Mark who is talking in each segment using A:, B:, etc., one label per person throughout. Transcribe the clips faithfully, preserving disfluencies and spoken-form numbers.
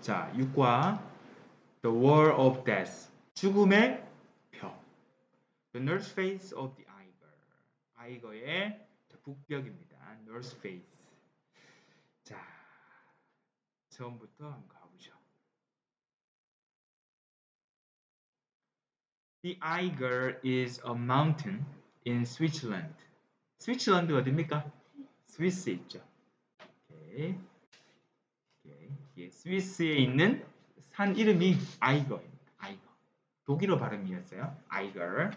A: 자, 육과 The Wall of Death. 죽음의 벽. The North Face of the Eiger. 아이거의 북벽입니다. North Face. 자, 처음부터 한번 가보죠. The Eiger is a mountain in Switzerland. 스위츠랜드 어디입니까? 스위스 있죠. 오케이. 오케이. 예, 스위스에 있는 산 이름이 아이거입니다. 아이거. 독일어 발음이었어요. 아이거.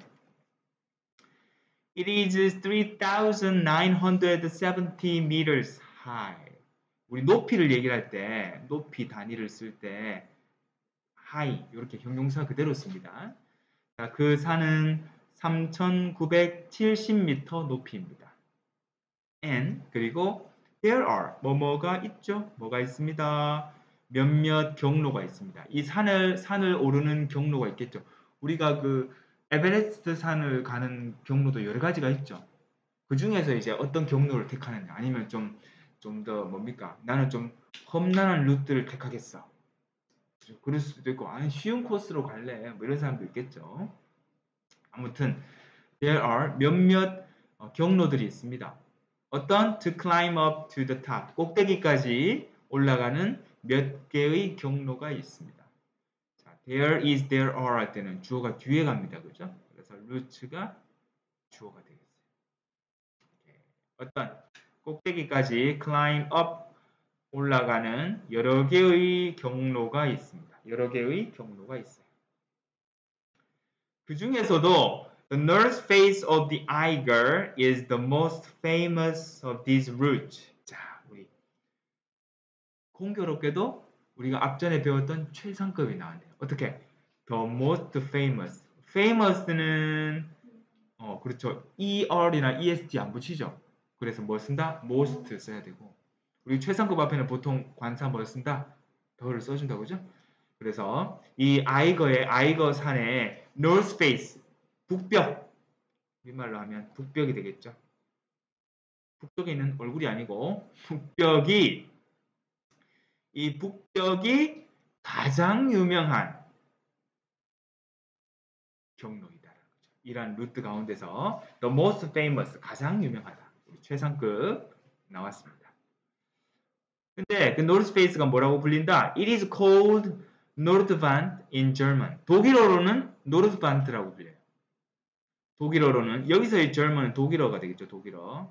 A: It is three thousand nine hundred seventy meters high. 우리 높이를 얘기를 할 때, 높이 단위를 쓸 때 high 이렇게 형용사 그대로 씁니다. 자, 그 산은 삼천구백칠십 미터 높이입니다. And 그리고 there are 뭐뭐가 있죠? 뭐가 있습니다. 몇몇 경로가 있습니다. 이 산을 산을 오르는 경로가 있겠죠. 우리가 그 에베레스트 산을 가는 경로도 여러 가지가 있죠. 그 중에서 이제 어떤 경로를 택하느냐, 아니면 좀 좀 더 뭡니까? 나는 좀 험난한 루트를 택하겠어. 그럴 수도 있고, 아니 쉬운 코스로 갈래. 뭐 이런 사람도 있겠죠. 아무튼 there are 몇몇 어, 경로들이 있습니다. 어떤 to climb up to the top, 꼭대기까지 올라가는 몇 개의 경로가 있습니다. 자, there is, there are 할 때는 주어가 뒤에 갑니다. 그죠? 그래서 route가 주어가 되겠어요. 오케이. 어떤 꼭대기까지 climb up 올라가는 여러 개의 경로가 있습니다. 여러 개의 경로가 있어요. 그 중에서도 The north face of the Eiger is the most famous of these routes. 자, 우리 공교롭게도 우리가 앞전에 배웠던 최상급이 나왔네요. 어떻게? The most famous. famous는 어 그렇죠. er이나 est 안 붙이죠. 그래서 뭐 쓴다? most 써야 되고, 우리 최상급 앞에는 보통 관사 뭘 쓴다? 더를 써준다고 그죠? 그래서 이 아이거의 아이거 산의 north face, 북벽, 우리말로 하면 북벽이 되겠죠. 북쪽에 있는 얼굴이 아니고 북벽이, 이 북벽이 가장 유명한 경로이다. 이러한 루트 가운데서 the most famous, 가장 유명하다. 최상급 나왔습니다. 근데 그 north face가 뭐라고 불린다? It is called Nordwand in German. 독일어로는 Nordwand라고 불려요. 독일어로는, 여기서의 German은 독일어가 되겠죠. 독일어.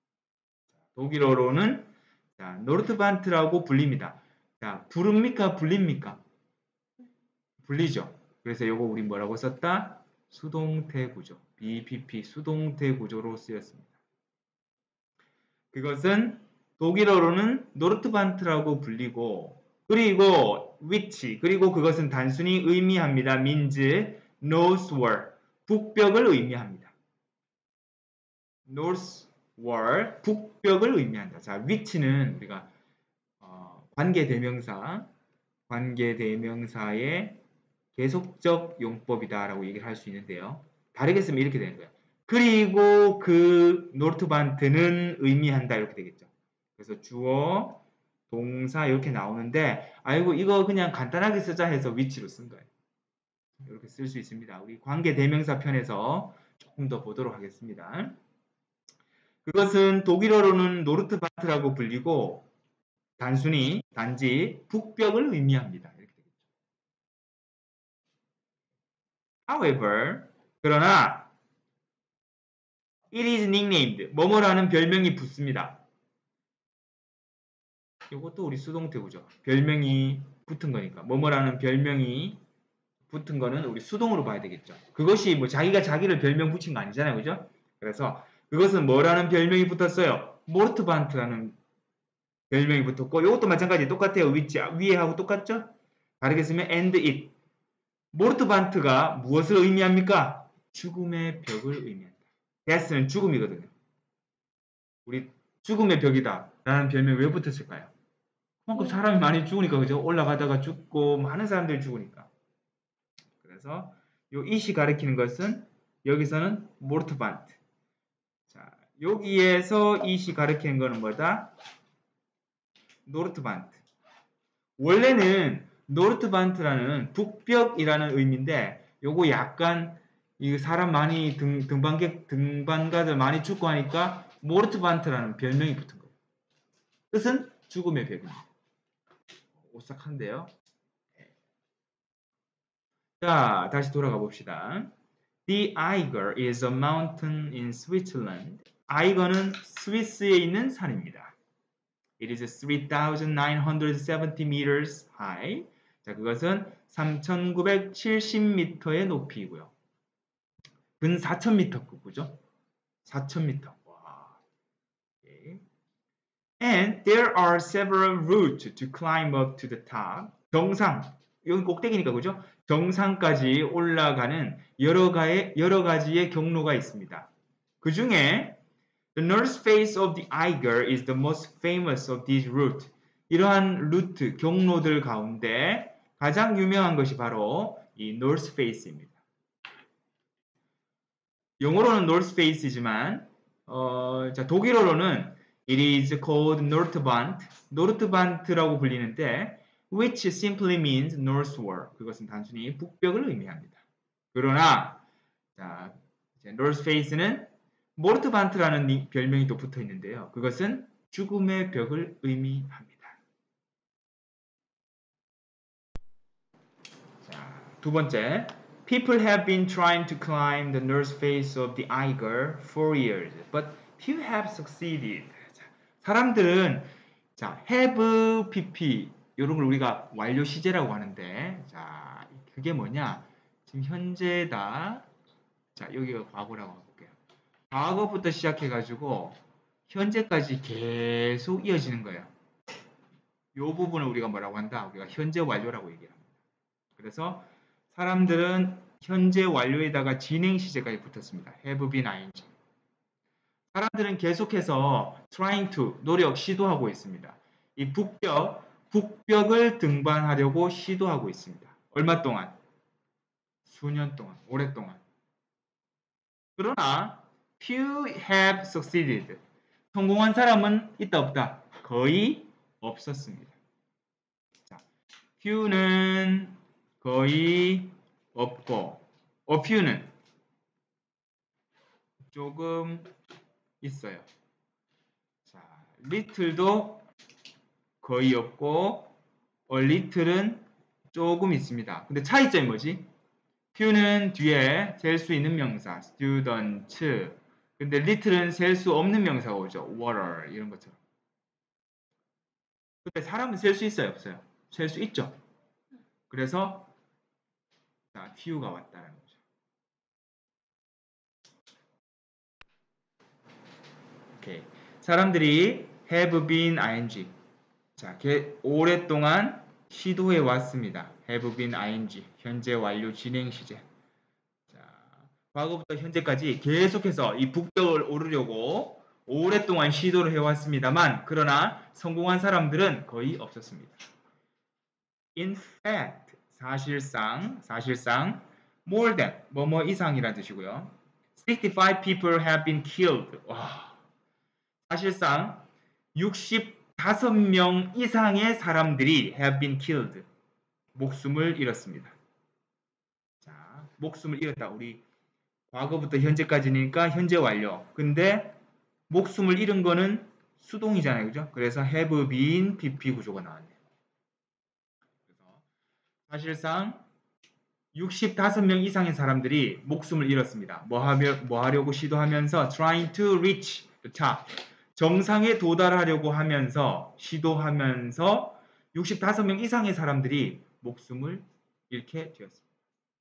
A: 독일어로는 자, Nordwand라고 불립니다. 자, 부릅니까? 불립니까? 불리죠. 그래서 요거 우리 뭐라고 썼다? 수동태 구조. 비피피 수동태 구조로 쓰였습니다. 그것은 독일어로는 노르트반트라고 불리고, 그리고 위치, 그리고 그것은 단순히 의미합니다. means northward, 북벽을 의미합니다. northward, 북벽을 의미한다. 자, 위치는 우리가 어, 관계대명사, 관계대명사의 계속적 용법이다라고 얘기를 할 수 있는데요. 다르게 쓰면 이렇게 되는 거예요. 그리고 그 노르트반트는 의미한다, 이렇게 되겠죠. 그래서 주어, 동사 이렇게 나오는데, 아이고 이거 그냥 간단하게 쓰자 해서 위치로 쓴 거예요. 이렇게 쓸 수 있습니다. 우리 관계대명사 편에서 조금 더 보도록 하겠습니다. 그것은 독일어로는 노르트반트라고 불리고 단순히 단지 북벽을 의미합니다. 이렇게 되겠죠. However, 그러나 it is nicknamed, 뭐뭐라는 별명이 붙습니다. 이것도 우리 수동태구죠. 별명이 붙은 거니까. 뭐뭐라는 별명이 붙은 거는 우리 수동으로 봐야 되겠죠. 그것이 뭐 자기가 자기를 별명 붙인 거 아니잖아요. 그죠? 그래서 그것은 뭐라는 별명이 붙었어요? 모르트반트라는 별명이 붙었고, 이것도 마찬가지 똑같아요. 위치, 위에 하고 똑같죠? 다르게 쓰면 and it. 모르트반트가 무엇을 의미합니까? 죽음의 벽을 의미한다. death는 죽음이거든요. 우리 죽음의 벽이다 라는 별명이 왜 붙었을까요? 그만큼 사람이 많이 죽으니까, 그죠? 올라가다가 죽고 많은 사람들이 죽으니까. 그래서 요 it이 가리키는 것은 여기서는 모르트반트. 자, 여기에서 it이 가리키는 거는 뭐다? 노르트반트. 원래는 노르트반트라는 북벽이라는 의미인데 요거 약간 이 사람 많이 등, 등반객 등반가들 많이 죽고 하니까 모르트반트라는 별명이 붙은 거예요. 뜻은 죽음의 벽입니다. 오싹한데요. 자, 다시 돌아가 봅시다. The Eiger is a mountain in Switzerland. 아이거는 스위스에 있는 산입니다. It is three thousand nine hundred seventy meters high. 자, 그것은 삼천구백칠십 미터의 높이고요. 근 사천 미터급이죠. 사천 미터. 와. Okay. And there are several routes to climb up to the top. 정상. 여기 꼭대기니까 그죠? 정상까지 올라가는 여러 가지 여러 가지의 경로가 있습니다. 그 중에 The north face of the Eiger is the most famous of these routes. 이러한 루트, 경로들 가운데 가장 유명한 것이 바로 이 north face입니다. 영어로는 north face이지만 어, 자, 독일어로는 it is called Nordwand, 노르트반트라고 불리는데 which simply means northward. 그것은 단순히 북벽을 의미합니다. 그러나 자, 이제 north face는 모르트반트라는 별명이 또 붙어 있는데요. 그것은 죽음의 벽을 의미합니다. 자, 두 번째. People have been trying to climb the north face of the Eiger for years, but few have succeeded. 자, 사람들은 자, have, pp 이런 걸 우리가 완료 시제라고 하는데 자, 그게 뭐냐? 지금 현재다. 자, 여기가 과거라고 해볼게요. 과거부터 시작해가지고 현재까지 계속 이어지는 거예요. 이 부분을 우리가 뭐라고 한다? 우리가 현재 완료라고 얘기합니다. 그래서 사람들은 현재 완료에다가 진행 시제까지 붙었습니다. have been ing. 사람들은 계속해서 trying to, 노력, 시도하고 있습니다. 이 북벽, 북벽을 등반하려고 시도하고 있습니다. 얼마 동안? 수년 동안, 오랫동안. 그러나 few have succeeded. 성공한 사람은 있다 없다? 거의 없었습니다. 자, few는 거의 없고 a few는 조금 있어요. 자, little도 거의 없고 a little은 조금 있습니다. 근데 차이점이 뭐지? few는 뒤에 셀 수 있는 명사 student. 근데 little은 셀 수 없는 명사가 오죠. water 이런 것처럼. 근데 사람은 셀 수 있어요, 없어요? 셀 수 있죠. 그래서 자, few가 왔다는 거죠. 오케이. 사람들이 have been ing. 자, 오랫동안 시도해 왔습니다. have been ing. 현재 완료 진행 시제. 자, 과거부터 현재까지 계속해서 이 북벽을 오르려고 오랫동안 시도를 해왔습니다만 그러나 성공한 사람들은 거의 없었습니다. In fact, 사실상, 사실상 more than, 뭐뭐 이상이라는 뜻이고요. sixty-five people have been killed. 와, 사실상 육십오 명 이상의 사람들이 have been killed. 목숨을 잃었습니다. 자, 목숨을 잃었다. 우리 과거부터 현재까지니까 현재 완료. 근데 목숨을 잃은 거는 수동이잖아요. 그죠? 그래서 have been pp 구조가 나왔네요. 그래서 사실상 육십오 명 이상의 사람들이 목숨을 잃었습니다. 뭐, 하며, 뭐 하려고 시도하면서 trying to reach the top. 정상에 도달하려고 하면서 시도하면서 육십오 명 이상의 사람들이 목숨을 잃게 되었습니다.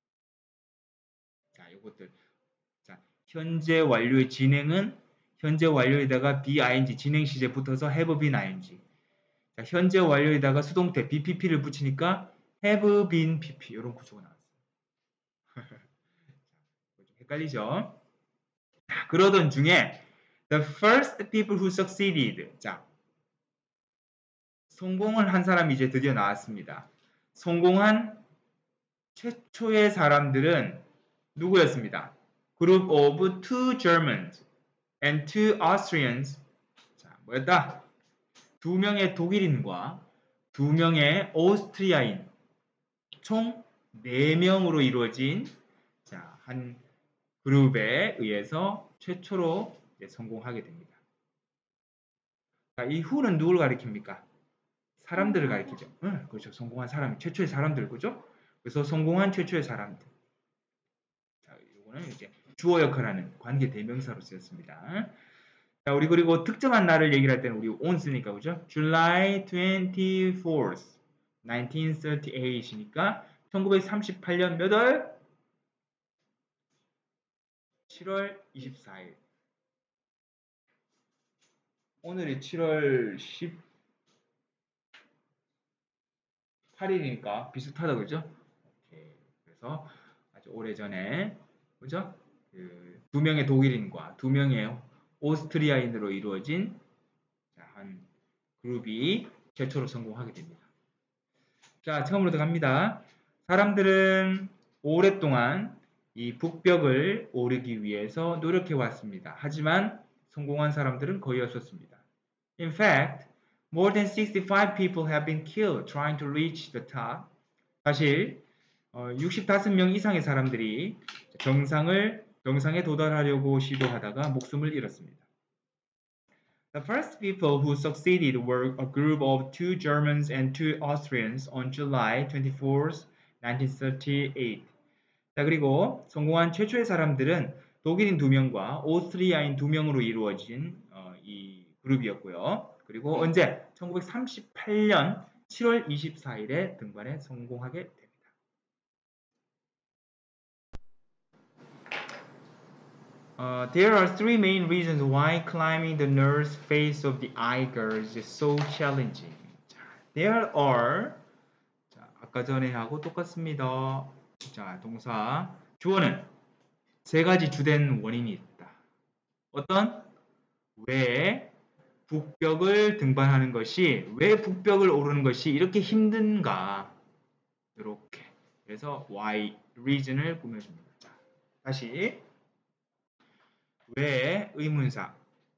A: 자, 이것들. 자, 현재 완료의 진행은 현재 완료에다가 be 진행 시제 붙어서 have been ing. 자, 현재 완료에다가 수동태 bpp를 붙이니까 have been pp 이런 구조가 나왔어요. 좀 헷갈리죠? 자, 그러던 중에 the first people who succeeded. 자, 성공을 한 사람이 이제 드디어 나왔습니다. 성공한 최초의 사람들은 누구였습니다? Group of two Germans and two Austrians. 자, 뭐였다? 두 명의 독일인과 두 명의 오스트리아인 총 네 명으로 이루어진 자, 한 그룹에 의해서 최초로 이제 성공하게 됩니다. 자, 이 who는 누굴 가리킵니까? 사람들을 가리키죠. 응, 그렇죠. 성공한 사람, 최초의 사람들, 그죠? 그래서 성공한 최초의 사람들. 자, 이거는 이제 주어 역할하는 관계 대명사로 쓰였습니다. 자, 우리 그리고 특정한 날을 얘기를 할 때는 우리 on 쓰니까, 그죠? July twenty-fourth, nineteen thirty-eight이니까 천구백삼십팔 년 몇 월? 칠월 이십사일. 오늘이 칠월 십팔일이니까 비슷하다, 그죠? 오케이. 그래서 아주 오래전에, 그죠? 그 두 명의 독일인과 두 명의 오스트리아인으로 이루어진 한 그룹이 최초로 성공하게 됩니다. 자, 처음으로 들어갑니다. 사람들은 오랫동안 이 북벽을 오르기 위해서 노력해 왔습니다. 하지만 성공한 사람들은 거의 없었습니다. In fact, more than sixty-five people have been killed trying to reach the top. 사실 육십오 명 이상의 사람들이 정상을 정상에 도달하려고 시도하다가 목숨을 잃었습니다. The first people who succeeded were a group of two Germans and two Austrians on July twenty-fourth, nineteen thirty-eight. 자, 그리고 성공한 최초의 사람들은 독일인 두 명과 오스트리아인 두 명으로 이루어진 어, 이 그룹이었고요. 그리고 언제? 천구백삼십팔 년 칠월 이십사일에 등반에 성공하게 됩니다. Uh, there are three main reasons why climbing the north face of the Eiger is so challenging. 자, there are 자, 아까 전에 하고 똑같습니다. 자, 동사 주어는 세 가지 주된 원인이 있다. 어떤? 왜 북벽을 등반하는 것이 왜 북벽을 오르는 것이 이렇게 힘든가? 이렇게 그래서 why reason을 꾸며줍니다. 자, 다시 왜 의문사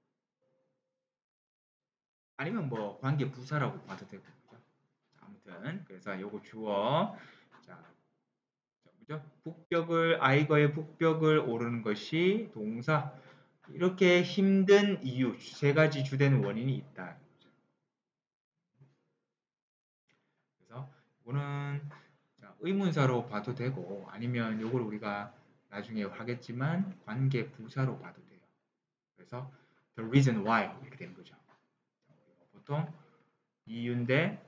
A: 아니면 뭐 관계 부사라고 봐도 되고 아무튼 그래서 요거 주어 자, 그죠? 북벽을 아이거의 북벽을 오르는 것이 동사 이렇게 힘든 이유 세 가지 주된 원인이 있다. 그래서 이거는 자, 의문사로 봐도 되고 아니면 요걸 우리가 나중에 하겠지만 관계 부사로 봐도 돼요. 그래서 the reason why 이렇게 되는 거죠. 보통 이유인데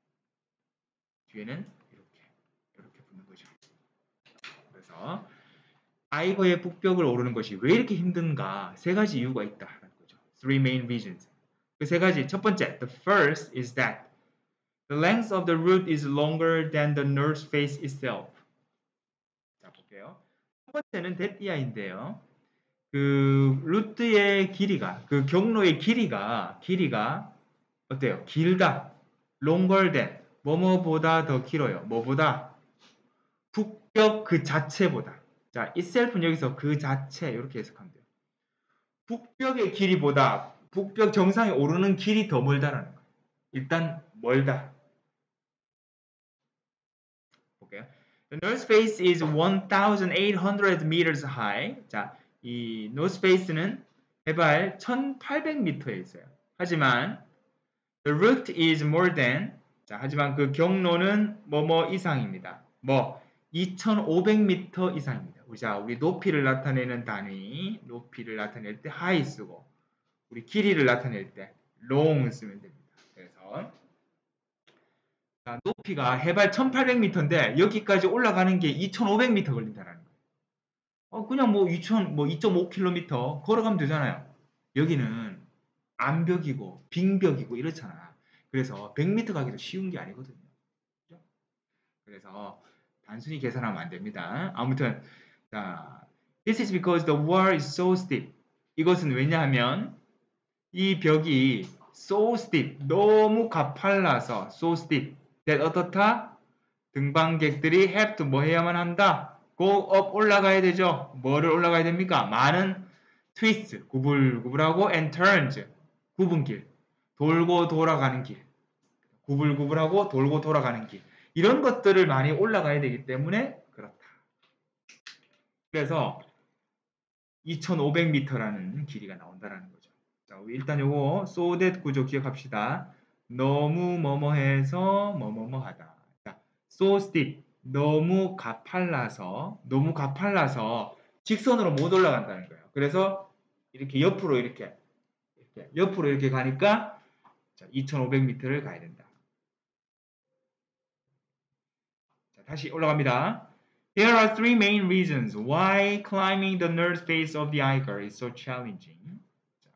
A: 뒤에는 이렇게 이렇게 붙는 거죠. 그래서 아이거의 북벽을 오르는 것이 왜 이렇게 힘든가 세 가지 이유가 있다는 거죠. Three main reasons. 그 세 가지 첫 번째, the first is that the length of the route is longer than the north face itself. 자 볼게요. 첫 번째는 that이야인데요. 그 루트의 길이가 그 경로의 길이가 길이가 어때요? 길다. longer than 뭐뭐보다 더 길어요. 뭐보다? 북벽 그 자체보다. 자, itself는 여기서 그 자체 이렇게 해석하면 돼요. 북벽의 길이보다 북벽 정상에 오르는 길이 더 멀다라는 거예요. 일단 멀다. 볼게요. The North Face is eighteen hundred meters high. 자, 이 North Face는 해발 천팔백 미터에 있어요. 하지만 the route is more than 자, 하지만 그 경로는 뭐뭐 이상입니다. 뭐 이천오백 미터 이상입니다. 자, 우리 높이를 나타내는 단위, 높이를 나타낼 때 high 쓰고 우리 길이를 나타낼 때 long 쓰면 됩니다. 그래서 자, 높이가 해발 천팔백 미터인데 여기까지 올라가는 게 이천오백 미터 걸린다는 거예요. 어, 그냥 뭐 이천, 뭐 이 점 오 킬로미터 걸어가면 되잖아요. 여기는 암벽이고 빙벽이고 이렇잖아. 그래서 백 미터 가기도 쉬운 게 아니거든요. 그죠? 그래서 단순히 계산하면 안 됩니다. 아무튼 자, this is because the wall is so steep. 이것은 왜냐하면 이 벽이 so steep, 너무 가팔라서 so steep. that 어떻다? 등반객들이 have to 뭐 해야만 한다? go up 올라가야 되죠. 뭐를 올라가야 됩니까? 많은 twists, 구불구불하고 and turns, 굽은 길, 돌고 돌아가는 길. 구불구불하고 돌고 돌아가는 길. 이런 것들을 많이 올라가야 되기 때문에 그렇다. 그래서 이천오백 미터라는 길이가 나온다는 거죠. 자, 일단 요거 so that 구조 기억합시다. 너무 뭐뭐해서 뭐뭐뭐하다. 자, so steep 너무 가팔라서 너무 가팔라서 직선으로 못 올라간다는 거예요. 그래서 이렇게 옆으로 이렇게, 이렇게 옆으로 이렇게 가니까 자, 이천오백 미터를 가야 된다. 자, 다시 올라갑니다. There are three main reasons why climbing the north face of the Eiger is so challenging. 자,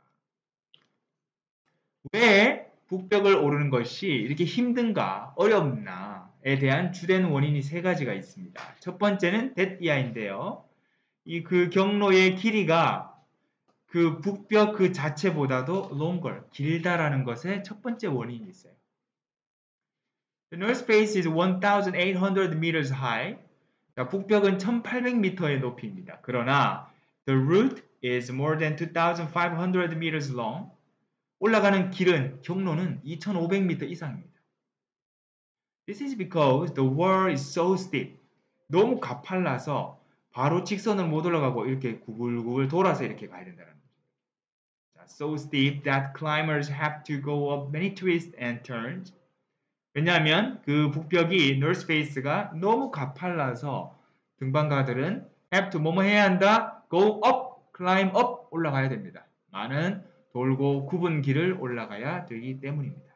A: 왜 북벽을 오르는 것이 이렇게 힘든가, 어렵나에 대한 주된 원인이 세 가지가 있습니다. 첫 번째는 데디아인데요. 이 그 경로의 길이가 그 북벽 그 자체보다도 longer, 길다라는 것의 첫 번째 원인이 있어요. The north face is eighteen hundred meters high. 자, 북벽은 천팔백 미터의 높이입니다. 그러나 the route is more than twenty-five hundred meters long. 올라가는 길은 경로는 이천오백 미터 이상입니다. This is because the wall is so steep. 너무 가팔라서 바로 직선을 못 올라가고 이렇게 구불구불 돌아서 이렇게 가야 된다는 거죠. 자, so steep that climbers have to go up many twists and turns. 왜냐하면 그 북벽이 north face가 너무 가팔라서 등반가들은 have to 뭐뭐 해야 한다. go up, climb up 올라가야 됩니다. 많은 돌고 굽은 길을 올라가야 되기 때문입니다.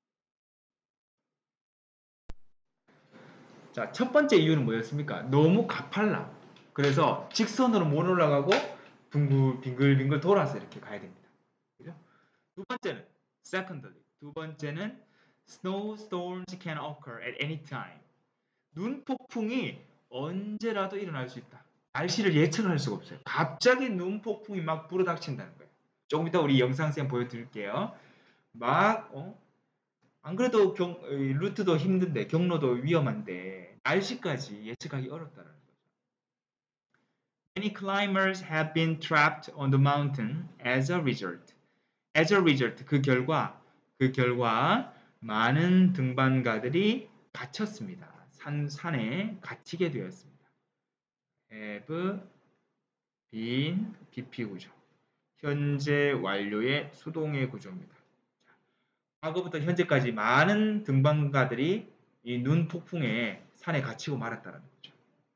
A: 자, 첫 번째 이유는 뭐였습니까? 너무 가팔라. 그래서 직선으로 못 올라가고 빙글, 빙글빙글 돌아서 이렇게 가야 됩니다. 그죠? 두 번째는 secondly. 두 번째는 snowstorms can occur at any time. 눈 폭풍이 언제라도 일어날 수 있다. 날씨를 예측할 수가 없어요. 갑자기 눈 폭풍이 막 불어닥친다는 거예요. 조금 이따 우리 영상쌤 보여드릴게요. 막 어? 안 그래도 경, 루트도 힘든데 경로도 위험한데 날씨까지 예측하기 어렵다는 거죠. Many climbers have been trapped on the mountain as a result. As a result, 그 결과, 그 결과 많은 등반가들이 갇혔습니다. 산, 산에 갇히게 되었습니다. have been 비피 구조. 현재 완료의 수동의 구조입니다. 과거부터 현재까지 많은 등반가들이 이 눈 폭풍에 산에 갇히고 말았다는 거죠.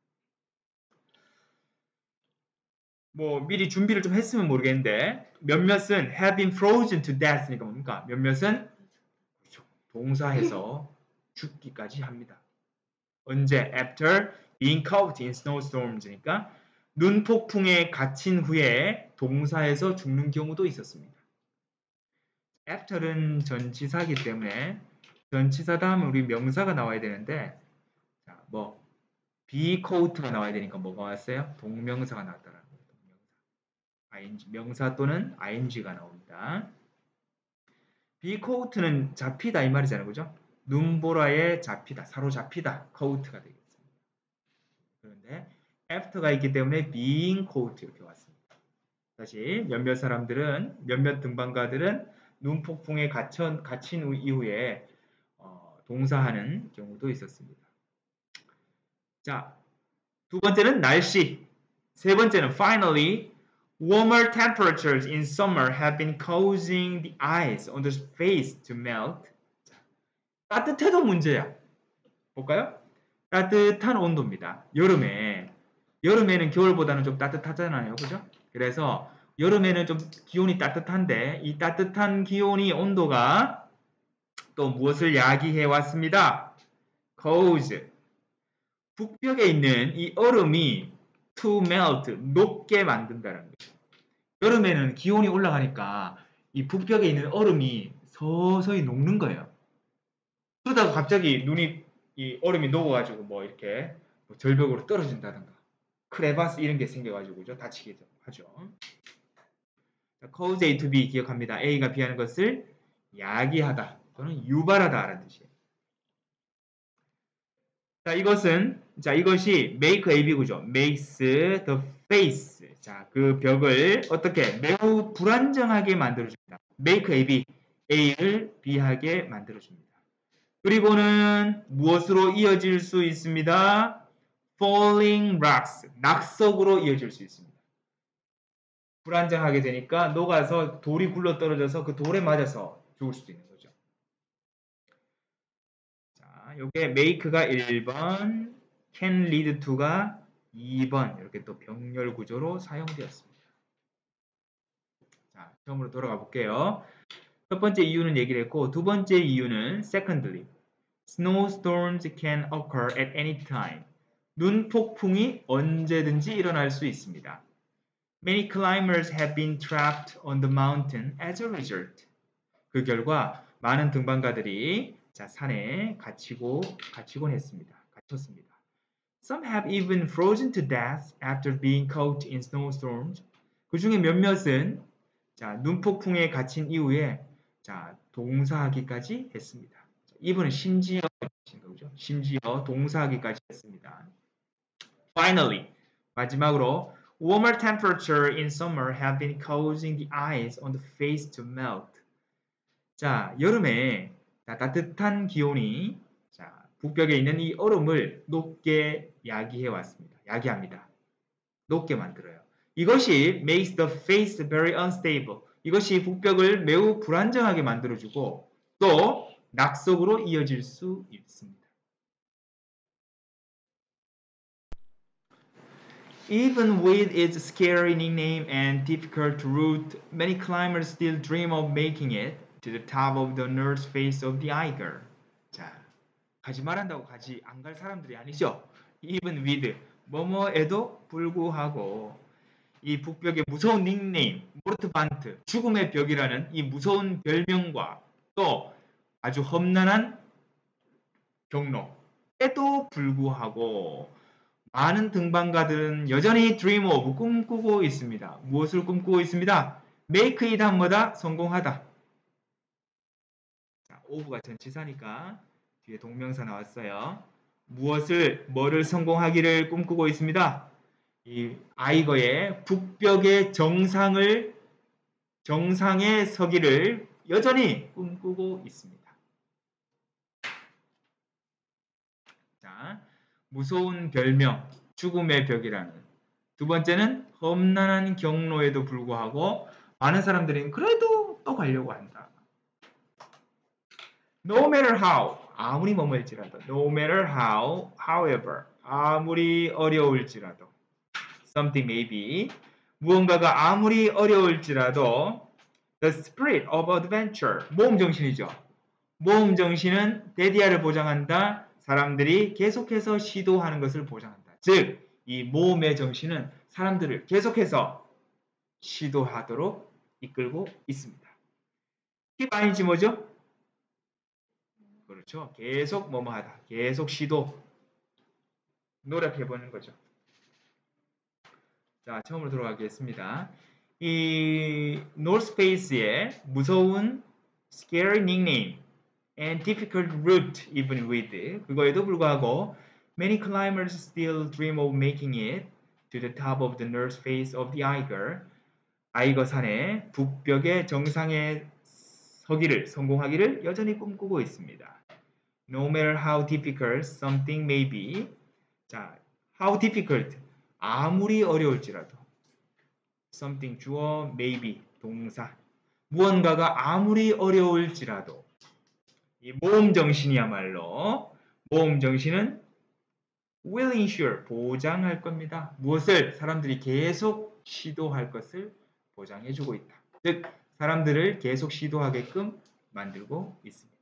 A: 뭐 미리 준비를 좀 했으면 모르겠는데 몇몇은 have been frozen to death니까 뭡니까? 몇몇은 동사해서 죽기까지 합니다. 언제? After being caught in snowstorms니까 눈 폭풍에 갇힌 후에 동사해서 죽는 경우도 있었습니다. after는 전치사이기 때문에 전치사 다음에 우리 명사가 나와야 되는데 자, 뭐 be caught가 나와야 되니까 뭐가 왔어요? 동명사가 나왔다라는 거예요. 동명사. ing, 명사 또는 ing가 나옵니다. be caught는 잡히다 이 말이잖아요. 그죠? 눈보라에 잡히다, 사로잡히다, caught가 되겠습니다. 그런데 after가 있기 때문에 being caught 이렇게 왔습니다. 다시 몇몇 사람들은 몇몇 등반가들은 눈폭풍에 갇힌, 갇힌 이후에 어, 동사하는 경우도 있었습니다. 자, 두 번째는 날씨. 세 번째는 finally, warmer temperatures in summer have been causing the ice on the face to melt. 자, 따뜻해도 문제야. 볼까요? 따뜻한 온도입니다. 여름에 여름에는 겨울보다는 좀 따뜻하잖아요. 그죠? 그래서 여름에는 좀 기온이 따뜻한데 이 따뜻한 기온이 온도가 또 무엇을 야기해 왔습니다. cause 북벽에 있는 이 얼음이 to melt 녹게 만든다는 거죠. 여름에는 기온이 올라가니까 이 북벽에 있는 얼음이 서서히 녹는 거예요. 그러다가 갑자기 눈이 이 얼음이 녹아가지고 뭐 이렇게 뭐 절벽으로 떨어진다든가 크레바스 이런 게 생겨가지고 다치게 하죠. cause A to B 기억합니다. A가 B하는 것을 야기하다 또는 유발하다 라는 뜻이에요. 자, 이것은 자, 이것이 make A, B 구조. makes the face. 자, 그 벽을 어떻게 매우 불안정하게 만들어 줍니다. make A, B. A를 B하게 만들어 줍니다. 그리고는 무엇으로 이어질 수 있습니다? falling rocks, 낙석으로 이어질 수 있습니다. 불안정하게 되니까 녹아서 돌이 굴러 떨어져서 그 돌에 맞아서 죽을 수도 있는 거죠. 자, 요게 make가 일 번, can lead to가 이 번 이렇게 또 병렬 구조로 사용되었습니다. 자, 처음으로 돌아가 볼게요. 첫 번째 이유는 얘기를 했고 두 번째 이유는 secondly, snowstorms can occur at any time. 눈 폭풍이 언제든지 일어날 수 있습니다. Many climbers have been trapped on the mountain as a result. 그 결과 많은 등반가들이 자, 산에 갇히고 갇히곤 했습니다. 갇혔습니다. Some have even frozen to death after being caught in snowstorms. 그 중에 몇몇은 자, 눈폭풍에 갇힌 이후에 자, 동사하기까지 했습니다. 이분은 심지어 거죠. 심지어 동사하기까지 했습니다. Finally, 마지막으로 warmer temperature in summer have been causing the ice on the face to melt. 자, 여름에 자, 따뜻한 기온이 자, 북벽에 있는 이 얼음을 녹게 야기해 왔습니다. 야기합니다. 녹게 만들어요. 이것이 makes the face very unstable. 이것이 북벽을 매우 불안정하게 만들어주고 또 낙석으로 이어질 수 있습니다. Even with its scary nickname and difficult route, many climbers still dream of making it to the top of the north face of the Eiger. 자, 가지 말한다고 가지 안 갈 사람들이 아니죠. Even with 뭐뭐에도 불구하고 이 북벽의 무서운 닉네임, 모르트반트, 죽음의 벽이라는 이 무서운 별명과 또 아주 험난한 경로에도 불구하고 많은 등반가들은 여전히 dream of, 꿈꾸고 있습니다. 무엇을 꿈꾸고 있습니다? make it 한 뭐다? 성공하다. 자, of가 전치사니까 뒤에 동명사 나왔어요. 무엇을, 뭐를 성공하기를 꿈꾸고 있습니다. 이 아이거의 북벽의 정상을, 정상에 서기를 여전히 꿈꾸고 있습니다. 자, 무서운 별명, 죽음의 벽이라는. 두 번째는 험난한 경로에도 불구하고 많은 사람들이 그래도 또 가려고 한다. No matter how, 아무리 뭐뭐일지라도. No matter how, however, 아무리 어려울지라도. Something may be, 무언가가 아무리 어려울지라도 the spirit of adventure, 모험정신이죠. 모험정신은 데디아를 보장한다. 사람들이 계속해서 시도하는 것을 보장한다. 즉, 이 모험의 정신은 사람들을 계속해서 시도하도록 이끌고 있습니다. keep 아인지 뭐죠? 그렇죠. 계속 뭐뭐 하다. 계속 시도. 노력해보는 거죠. 자, 처음으로 들어가겠습니다. 이 North Face의 무서운 scary nickname and difficult route even with 그거에도 불구하고 many climbers still dream of making it to the top of the North Face of the Eiger. 아이거 산의 북벽의 정상에 서기를 성공하기를 여전히 꿈꾸고 있습니다. No matter how difficult something may be. 자, how difficult 아무리 어려울지라도 something 주어 maybe 동사 무언가가 아무리 어려울지라도 이 모험정신이야말로 모험정신은 will ensure 보장할 겁니다. 무엇을? 사람들이 계속 시도할 것을 보장해주고 있다. 즉 사람들을 계속 시도하게끔 만들고 있습니다.